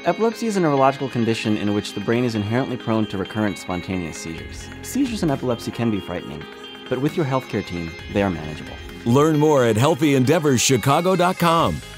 Epilepsy is a neurological condition in which the brain is inherently prone to recurrent spontaneous seizures. Seizures in epilepsy can be frightening, but with your healthcare team, they are manageable. Learn more at healthyendeavorschicago.com.